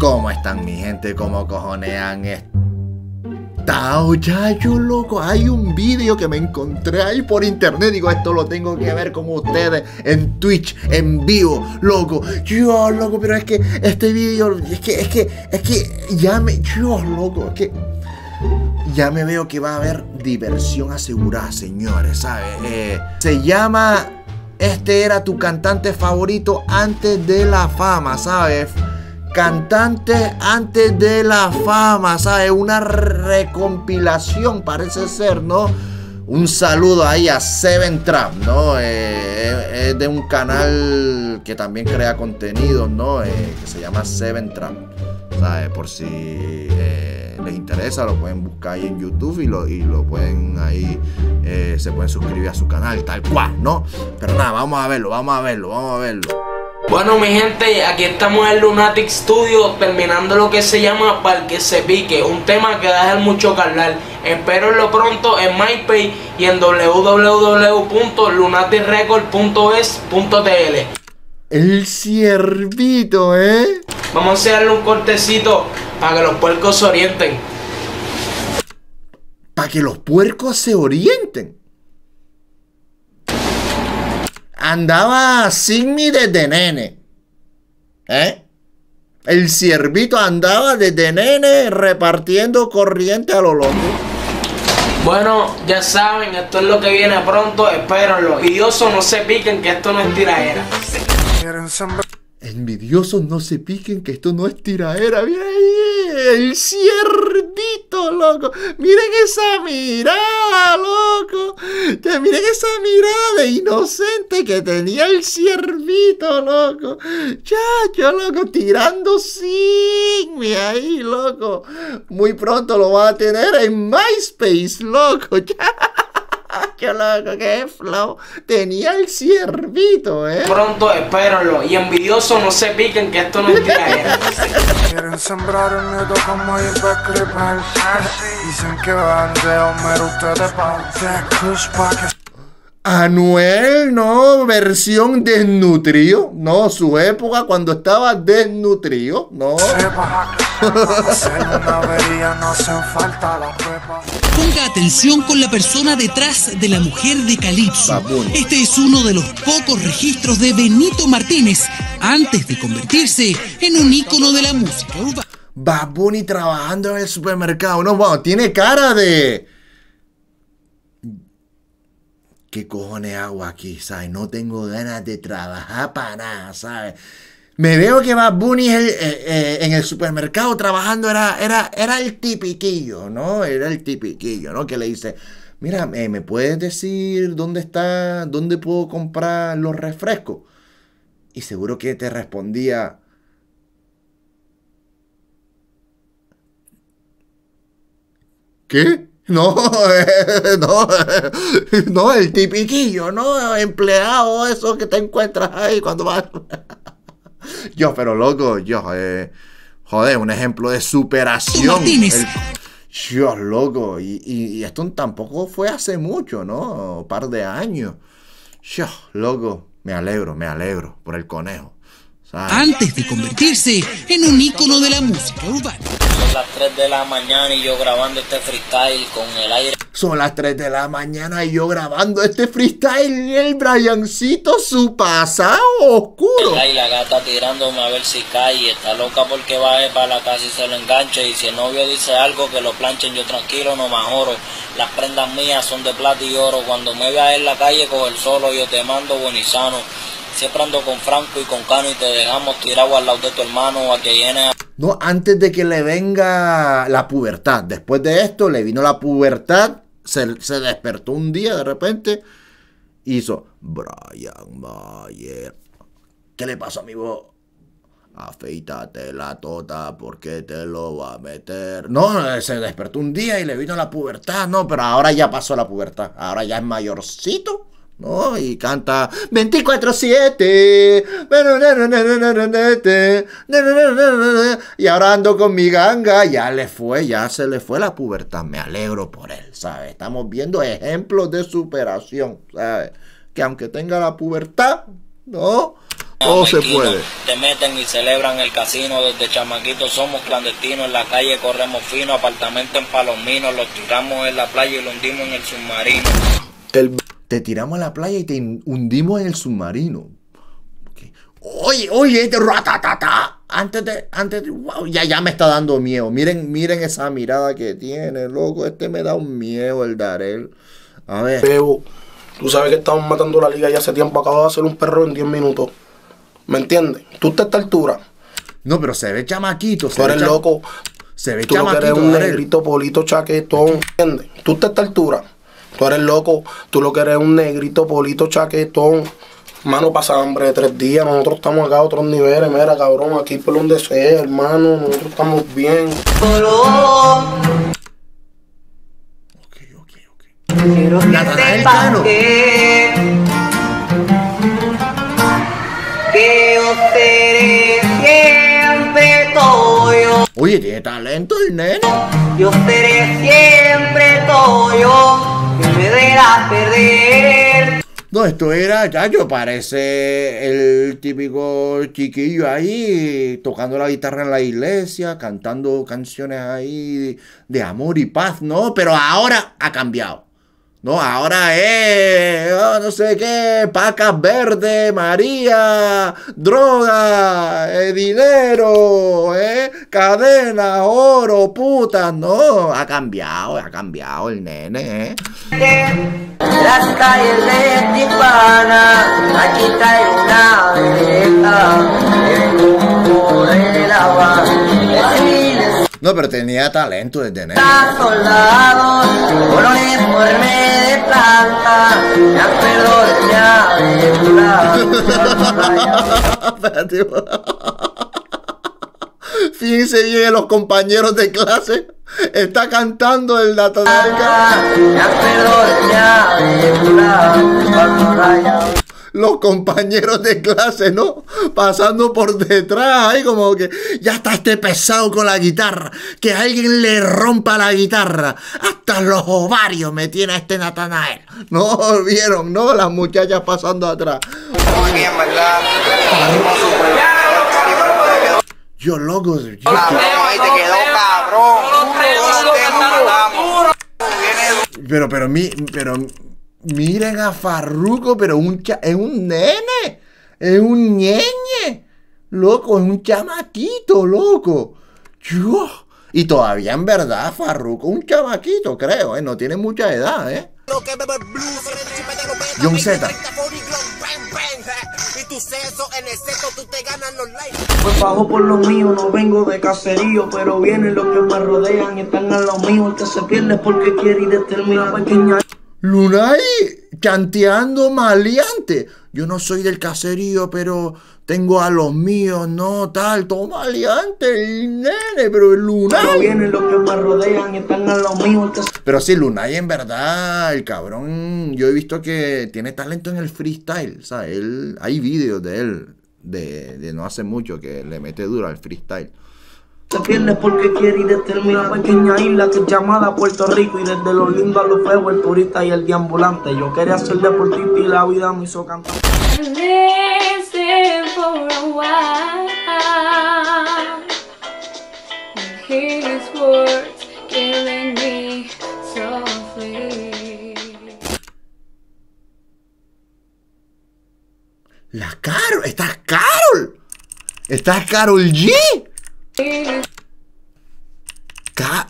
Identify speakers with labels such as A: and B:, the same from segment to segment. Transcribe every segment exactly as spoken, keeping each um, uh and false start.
A: ¿Cómo están mi gente? ¿Cómo cojonean estado, chacho, loco? Hay un vídeo que me encontré ahí por internet. Digo, esto lo tengo que ver con ustedes en Twitch, en vivo, loco. Yo, loco, pero es que este vídeo, es que, es que, es que ya me, yo, loco, es que ya me veo que va a haber diversión asegurada, señores, ¿sabes? Eh, se llama Este era tu cantante favorito antes de la fama, ¿sabes? Cantante antes de la fama, ¿sabes? Una recompilación, parece ser, ¿no? Un saludo ahí a Seven Trap, ¿no? Eh, es de un canal que también crea contenido, ¿no? Eh, que se llama Seven Trap, ¿sabes? Por si eh, les interesa, lo pueden buscar ahí en YouTube y lo, y lo pueden ahí, eh, se pueden suscribir a su canal, tal cual, ¿no? Pero nada, vamos a verlo, vamos a verlo, vamos a verlo.
B: Bueno, mi gente, aquí estamos en Lunatic Studio terminando lo que se llama Para que se pique, un tema que va a dejar mucho que hablar. Espérenlo pronto en MySpace y en w w w punto lunatic record punto es punto t l.
A: El ciervito, ¿eh?
B: Vamos a hacerle un cortecito para que los puercos se orienten.
A: Para que los puercos se orienten. Andaba sin mí desde nene, ¿eh? El ciervito andaba desde nene repartiendo corriente a lo loco.
B: Bueno, ya saben, esto es lo que viene pronto, espérenlo. Envidiosos no se piquen que esto no es tiraera.
A: Envidiosos no se piquen que esto no es tiraera. Mira ahí, el ciervito, loco. Miren esa mirada, loco. Que miren esa mirada de inocente que tenía el ciervito, loco. Chacho, loco, tirando sin me ahí, loco. Muy pronto lo va a tener en MySpace, loco. ¡Qué loco, qué flow! Tenía el ciervito, ¿eh?
B: Pronto, espérenlo. Y envidiosos no se piquen que esto no es tiraera.
C: Quieren sembrar el miedo como ir para crepar. Dicen que van de Homero, ustedes van de Kush pa' que...
A: Anuel, no, versión desnutrido, no, su época cuando estaba desnutrido, no.
D: Ponga atención con la persona detrás de la mujer de Calypso. Este es uno de los pocos registros de Benito Martínez antes de convertirse en un ícono de la música urbana.
A: Bad Bunny trabajando en el supermercado, no, bueno, tiene cara de... ¿Qué cojones hago aquí? ¿Sabes? No tengo ganas de trabajar para nada, ¿sabes? Me veo que Bad Bunny el, eh, eh, en el supermercado trabajando era, era, era el tipiquillo, ¿no? Era el tipiquillo, ¿no? Que le dice, mira, eh, ¿me puedes decir dónde está, dónde puedo comprar los refrescos? Y seguro que te respondía... ¿Qué? No, eh, no, eh, no, el tipiquillo, ¿no? Empleado, eso que te encuentras ahí cuando vas. Yo, pero loco, yo, eh, joder, un ejemplo de superación. El, yo, loco, y, y, y esto tampoco fue hace mucho, ¿no? Un par de años. Yo, loco, me alegro, me alegro por el conejo. ¿Sabes?
D: Antes de convertirse en un ícono de la música urbana.
E: Son las tres de la mañana y yo grabando este freestyle con el aire.
A: Son las tres de la mañana y yo grabando este freestyle y el Briancito su pasado oscuro.
E: Y la gata tirándome a ver si cae y está loca porque baje para la casa y se lo enganche. Y si el novio dice algo que lo planchen, yo tranquilo no me ajoro. Las prendas mías son de plata y oro. Cuando me veas en la calle con el solo yo te mando buenizano. Siempre ando con Franco y con Cano y te dejamos tirado al lado de tu hermano a que llene a...
A: No, antes de que le venga la pubertad. Después de esto le vino la pubertad. Se, se despertó un día de repente. Hizo Brian Mayer. ¿Qué le pasó a mi voz? Afeítate la tota porque te lo va a meter. No, se despertó un día y le vino la pubertad. No, pero ahora ya pasó la pubertad. Ahora ya es mayorcito, ¿no? Y canta veinticuatro siete. Y ahora ando con mi ganga. Ya le fue, ya se le fue la pubertad. Me alegro por él, ¿sabes? Estamos viendo ejemplos de superación, ¿sabes? Que aunque tenga la pubertad, ¿no? Todo se puede.
E: Te meten y celebran el casino. Desde chamaquitos somos clandestinos. En la calle corremos fino. Apartamento en Palominos. Los tiramos en la playa y lo hundimos en el submarino.
A: El... Te tiramos a la playa y te hundimos en el submarino. Okay. Oye, oye, este ratatata. Antes de, antes de, wow, ya, ya me está dando miedo. Miren, miren esa mirada que tiene, loco. Este me da un miedo, el Darel. A ver.
F: Bebo, tú sabes que estamos matando la liga ya hace tiempo. Acabo de hacer un perro en diez minutos. ¿Me entiendes? Tú estás a esta altura.
A: No, pero se ve chamaquito. Se
F: tú eres
A: ve
F: loco.
A: Se ve
F: tú
A: chamaquito.
F: Tú eres un
A: Darel.
F: negrito, polito, chaquetón. ¿Entiendes? Tú estás a esta altura. Tú eres loco. Tú lo que eres un negrito, polito, chaquetón. Mano, pasa hambre de tres días. Nosotros estamos acá a otros niveles. Mira, cabrón, aquí por donde sea, hermano. Nosotros estamos bien.
A: Ok, ok, ok.
G: Quiero que sepas que, que yo seré siempre tuyo.
A: Oye, tiene talento el nene.
G: Yo seré siempre tuyo. Que me dejas perder.
A: No, esto era, chacho, parece el típico chiquillo ahí tocando la guitarra en la iglesia, cantando canciones ahí de amor y paz, ¿no? Pero ahora ha cambiado. No, ahora es, oh, no sé qué, pacas verdes, María, droga, eh, dinero, eh, cadena, oro, putas. No, ha cambiado, ha cambiado el nene, eh.
G: Las calles de Tijuana, aquí trae una belleza, el humo del agua, el miles
A: No, pero tenía talento desde nene.
G: de soldados, con uniforme de planta, me acuerdo de mi aventura.
A: Espérate. Fíjense bien en los compañeros de clase. Está cantando el Natanael.
G: Me acuerdo de mi aventura, cuando raya.
A: Los compañeros de clase, ¿no? Pasando por detrás, ahí como que ya está este pesado con la guitarra. Que alguien le rompa la guitarra. Hasta los ovarios me tiene este Natanael. No vieron, ¿no? Las muchachas pasando atrás. Yo, loco. Yo, pero, pero, mi, pero, miren a Farruko, pero un cha, es un nene, es un ñeñe, loco, es un chamaquito, loco. Yo, y todavía en verdad Farruko, un chamaquito, creo, ¿eh? No tiene mucha edad, ¿eh? John Z.
H: Pues bajo por lo mío, no vengo de caserío, pero vienen los que me rodean y están a lo mío. El que se pierde es porque quiere y determina pequeña.
A: Lunay chanteando maleante. Yo no soy del caserío, pero tengo a los míos, no tal, todo maleante, el nene, pero el Lunay.
H: Pero vienen los que me rodean y están a lo mío. El que se...
A: Pero sí, Lunay en verdad, el cabrón, yo he visto que tiene talento en el freestyle, ¿sabes? Él, hay vídeos de él, de, de no hace mucho, que le mete duro al freestyle.
H: Se pierde porque quiere y determina pequeña isla que es llamada Puerto Rico. Y desde lo lindo a lo feo, el turista y el deambulante. Yo quería ser deportista y la vida me hizo cantar.
A: La Carol, ¿estás Carol? ¿Estás Karol G? Ca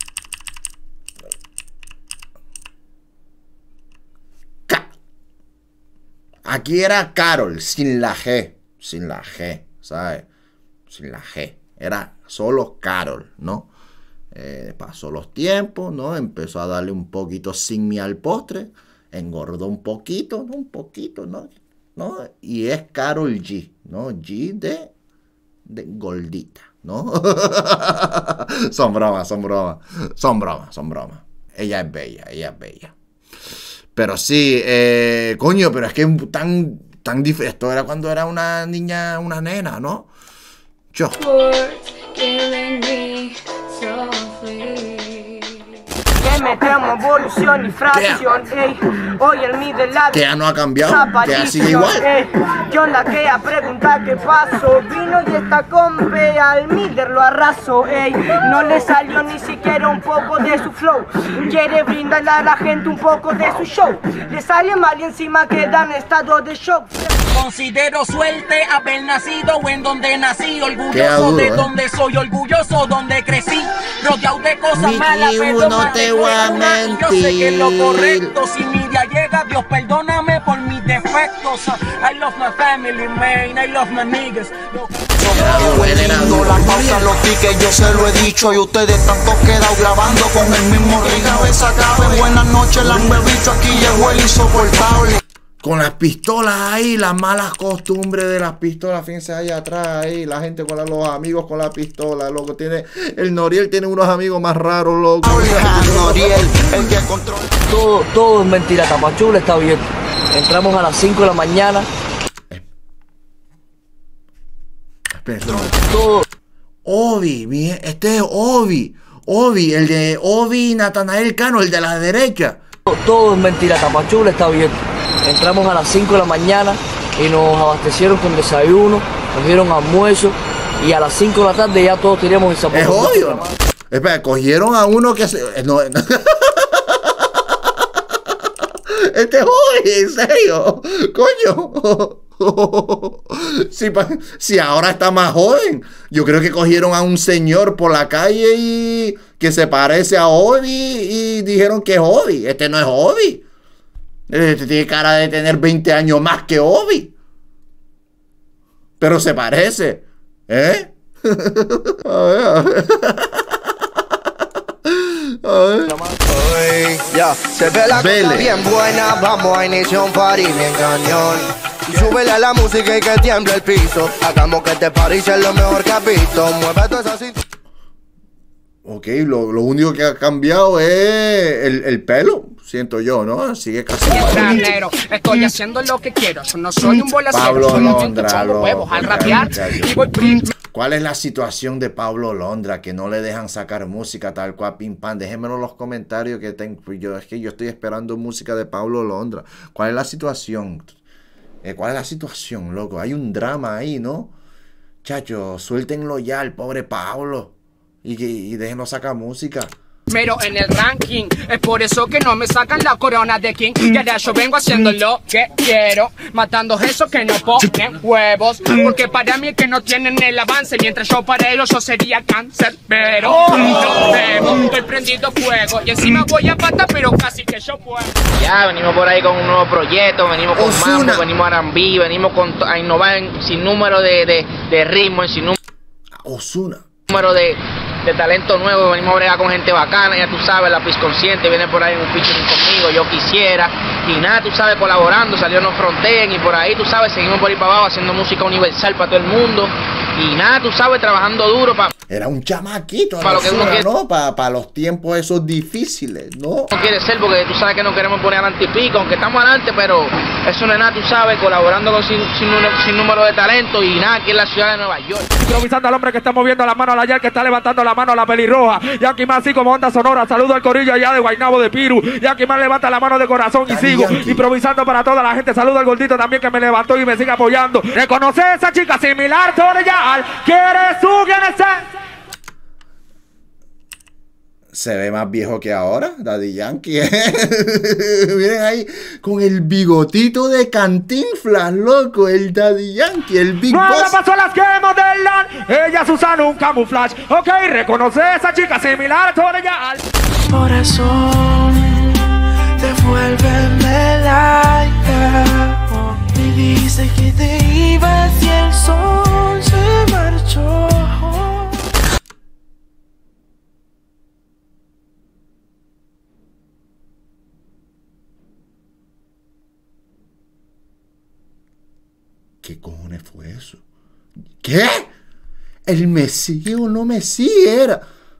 A: Ca Aquí era Carol, sin la G, sin la G, ¿sabes? Sin la G, era solo Carol, ¿no? Eh, pasó los tiempos, ¿no? Empezó a darle un poquito sin mi al postre, engordó un poquito, ¿no? Un poquito, ¿no? ¿No? Y es Karol G, ¿no? G de, de gordita, ¿no? Son bromas, son bromas, son bromas, son bromas. Ella es bella, ella es bella. Pero sí, eh, coño, pero es que es tan, tan diferente. Esto era cuando era una niña, una nena, ¿no? Yo.
G: Que
I: metemos evolución y fracción, ey. Hoy el middle la
A: que ya no ha cambiado, que ya sigue igual.
I: Ey. ¿Qué onda? Que a preguntar qué pasó. Vino y está compe, al middle lo arrasó, ey. No le salió ni siquiera un poco de su flow. Quiere brindarle a la gente un poco de su show. Le sale mal y encima queda en estado de shock.
J: Considero suerte haber nacido en donde nací, orgulloso
A: duro,
J: de
A: eh.
J: donde soy, orgulloso donde crecí, rodeado de cosas
A: Mi
J: malas,
A: hijo,
J: pero
A: no
J: más
A: te
J: de
A: voy a
J: buena, y yo sé que es lo
A: mentir.
J: correcto. Si mi día llega, Dios perdóname por mis defectos. I love my family, man, I love my niggas.
K: Lindo, la pausa, los piques, yo se lo he dicho. Y ustedes tanto quedado grabando con el mismo ritmo. Cabeza cabe, buenas noches, la han bebido. Aquí llegó el insoportable.
A: Con las pistolas ahí, las malas costumbres de las pistolas, fíjense ahí atrás, ahí, la gente con la, los amigos con la pistola, loco, tiene, el Noriel tiene unos amigos más raros, loco.
K: Noriel, el que controla.
L: Todo, todo es mentira, Tapachula está abierto. Entramos a las cinco de la mañana.
A: Perdón. Todo. Obi, bien, este es Obi, Obi, el de Obi Natanael Cano, el de la derecha.
L: Todo, todo es mentira, Tapachula está abierto. Entramos a las cinco de la mañana y nos abastecieron con desayuno, nos dieron almuerzo y a las cinco de la tarde ya todos teníamos el zapato.
A: Es obvio, ¿no? Espera, cogieron a uno que se... No, no. Este es Obi, en serio, coño. Si, si ahora está más joven, yo creo que cogieron a un señor por la calle y que se parece a Obi y dijeron que es Obi. Este no es Obi. Este tiene cara de tener veinte años más que Obi. Pero se parece. ¿Eh? A ver, a ver. A ver.
M: Oy, ya, se ve la
A: Vele.
M: cosa bien buena. Vamos a iniciar un party bien cañón. Súbele a la música y que tiemble el piso. Hagamos que este party sea lo mejor que has visto. Mueve toda esa cintura.
A: Ok, lo, lo único que ha cambiado es el, el pelo, siento yo, ¿no? Sigue casi igual.
J: Estoy haciendo lo que quiero. Yo no soy un bolacero,
A: Pablo
J: solamente
A: Londra,
J: pongo
A: loco,
J: huevos al rapear y voy prim-
A: ¿Cuál es la situación de Pablo Londra? Que no le dejan sacar música tal cual, pim pam. Déjenmelo en los comentarios que tengo. Yo, es que yo estoy esperando música de Pablo Londra. ¿Cuál es la situación? Eh, ¿Cuál es la situación, loco? Hay un drama ahí, ¿no? Chacho, suéltenlo ya al pobre Pablo. Y, y, y déjenlo sacar música.
J: Pero en el ranking, es por eso que no me sacan la corona de King. Y ahora yo vengo haciendo lo que quiero, matando esos que no ponen huevos. Porque para mí es que no tienen el avance, mientras yo para ellos yo sería cáncer. Pero no debo, estoy prendido fuego y encima voy a pata, pero casi que yo puedo.
B: Ya, venimos por ahí con un nuevo proyecto, venimos con
A: Ozuna.
B: mambo, venimos a R and B, venimos con, a innovar en sin número de, de, de ritmo, en sin
A: Ozuna.
B: número de... de talento nuevo, venimos a bregar con gente bacana, ya tú sabes, la Pis Consciente viene por ahí en un featuring conmigo, yo quisiera, y nada, tú sabes, colaborando, salió No Fronteen, y por ahí, tú sabes, seguimos por ahí para abajo haciendo música universal para todo el mundo, y nada, tú sabes, trabajando duro para...
A: Era un chamaquito,
B: Para lo que uno
A: Ozuna,
B: quiere.
A: ¿no? Para pa los tiempos esos difíciles, ¿no?
B: No quiere ser porque tú sabes que no queremos poner adelante y pico, aunque estamos adelante, pero eso no es nada, tú sabes, colaborando con sin, sin, sin número de talento y nada, aquí en la ciudad de Nueva York.
N: Improvisando al hombre que está moviendo la mano a la Yal, que está levantando la mano a la pelirroja. Yankee más así como onda sonora. Saludo al corillo allá de Guaynabo de Piru. Yankee más levanta la mano de corazón y
A: Daddy
N: sigo
A: Yankee.
N: improvisando para toda la gente. Saludo al gordito también que me levantó y me sigue apoyando. Reconoce a esa chica similar a Yal. ¿Quieres su quién es ese?
A: Se ve más viejo que ahora, Daddy Yankee. Miren ahí, con el bigotito de Cantinflas, loco, el Daddy Yankee, el Big
N: No
A: Boss.
N: le pasó las que modelan. Ellas usan un camuflaje. Ok, reconoce a esa chica similar a Yal.
C: Corazón, devuélveme el aire. Me dice que te ibas y el sol se marchó.
A: ¿Qué cojones fue eso? ¿Qué? ¿El Messi o no Messi era?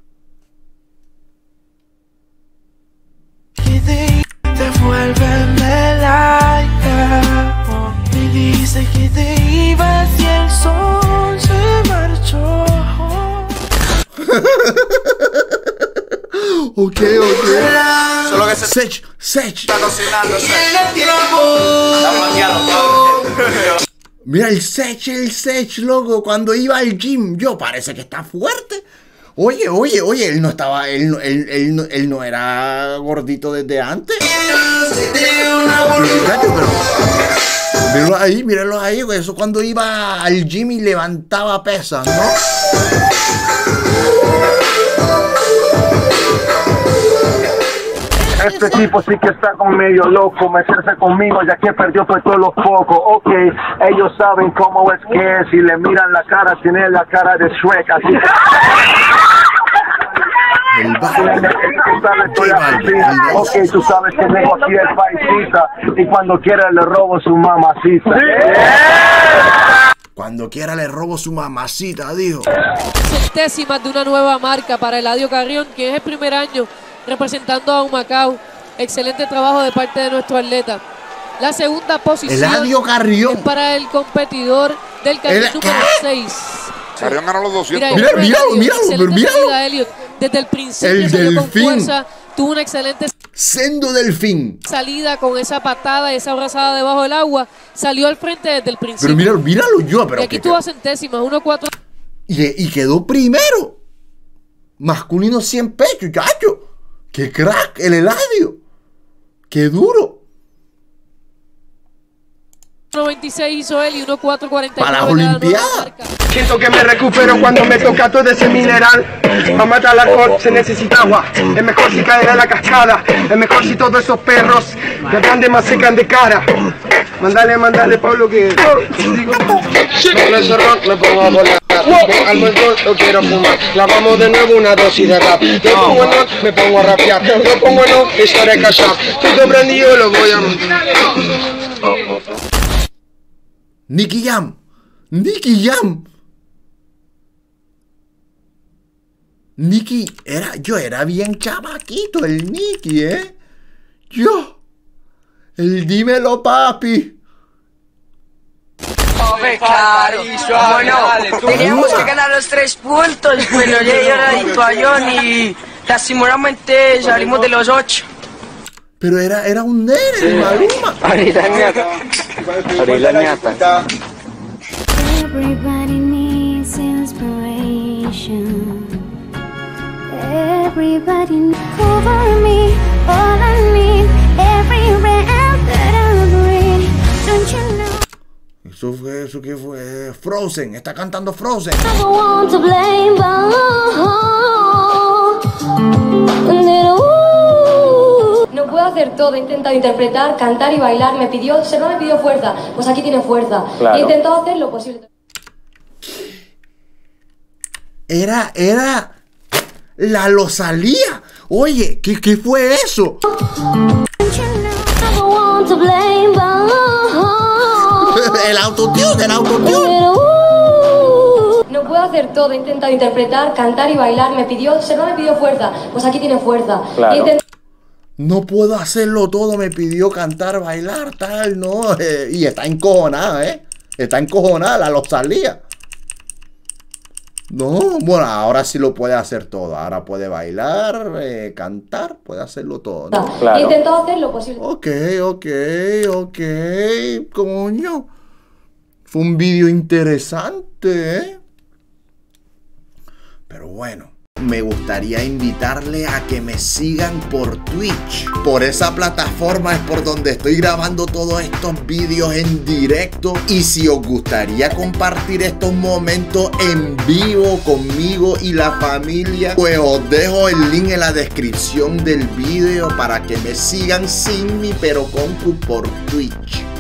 C: Que te devuélveme el aire. Me dice que te ibas y el sol se marchó.
A: ok, ok.
K: Solo que se
A: Sech, Sech.
K: está cocinando.
A: Mira el Sech, el Sech, loco, cuando iba al gym, yo parece que está fuerte. Oye, oye, oye, él no estaba, él, no- él, él, no- él no era gordito desde antes. Fíjate, pero míralo ahí, míralo ahí, güey, eso cuando iba al gym y levantaba pesas, ¿no?
O: Este tipo sí que está con medio loco, meterse conmigo ya que perdió por todos los focos. Ok, ellos saben cómo es que es, si le miran la cara, tiene la cara de Shrek, así que...
A: El
O: Tú sabes, soy asesina. Ok, tú sabes que tengo aquí el paisita y cuando quiera le robo su mamacita.
A: Cuando quiera le robo su mamacita, dijo.
P: Centésimas de una nueva marca para Eladio Carrión, que es el primer año representando a Humacao. Excelente trabajo de parte de nuestro atleta. La segunda posición
A: Eladio Carrión
P: es para el competidor del carril
A: El-
P: número seis.
Q: Carrión ganó los doscientos.
P: Mira,
A: Mira, míralo, míralo,
P: excelente
A: pero míralo.
P: salida, Elliot. Desde el principio
A: El
P: salió con
A: delfín.
P: fuerza, tuvo una excelente
A: Sendo delfín.
P: salida con esa patada, esa abrazada debajo del agua. Salió al frente desde el principio.
A: Pero míralo, míralo yo, pero
P: y aquí
A: que-
P: tuvo centésimas, uno cuatro.
A: y, y quedó primero. Masculino cien pechos, chacho. Qué crack, el Eladio. Qué duro.
P: uno veintiséis hizo él y uno cuatro cuarenta y nueve.
A: Para las Olimpiadas.
R: Siento que me recupero cuando me toca todo ese mineral. Para matar al alcohol se necesita agua. Es mejor si caer en la cascada. Es mejor si todos esos perros que grande más secan de cara. Mandale, mandale, Pablo, que... Con ese rock me pongo a volar. Al montón lo quiero fumar. Clavamos de nuevo una dosis de rap. Yo pongo en on, me pongo a rapear. Yo pongo en on, estaré callado. Estoy prendido, lo voy a...
A: Nicky Jam. Nicky Jam. Nicky era, yo era bien chamaquito, el Nicky, ¿eh? Yo. El dímelo, papi.
S: Hombre, claro, bueno, teníamos que ganar los tres puntos, pero ya era la toallón y lastimosamente salimos de los ocho.
A: Pero era, era un nene, el Maluma.
S: Ahorita ñata. Ahorita ñata.
T: Everybody needs inspiration. Everybody cover me, all I need, every breath that I breathe. Don't you know?
A: Eso fue, eso que fue Frozen, está cantando Frozen.
T: I'm the one to blame, but
U: No puedo hacer todo, he intentado interpretar, cantar y bailar. Me pidió, se no me pidió fuerza, pues aquí tiene fuerza.
A: Claro.
U: He intentado hacer lo posible.
A: Era, era la Rosalía. Oye, ¿qué, qué fue eso?
T: I'm the one to blame, but
A: El autotune, el autotune.
U: No puedo hacer todo, he intentado interpretar, cantar y bailar. Me pidió, se no me pidió fuerza, pues aquí tiene fuerza. He intent-
A: No puedo hacerlo todo, me pidió cantar, bailar, tal, no. eh, y está encojonada, ¿eh? Está encojonada, la Rosalía. No, bueno, ahora sí lo puede hacer todo. Ahora puede bailar, eh, cantar, puede hacerlo todo, ¿no?
U: He intentado hacer lo posible.
A: Ok, ok, ok, coño. Fue un vídeo interesante, ¿eh? Pero bueno, me gustaría invitarle a que me sigan por Twitch. Por esa plataforma es por donde estoy grabando todos estos vídeos en directo. Y si os gustaría compartir estos momentos en vivo conmigo y la familia, pues os dejo el link en la descripción del vídeo para que me sigan sin mí pero con Q por Twitch.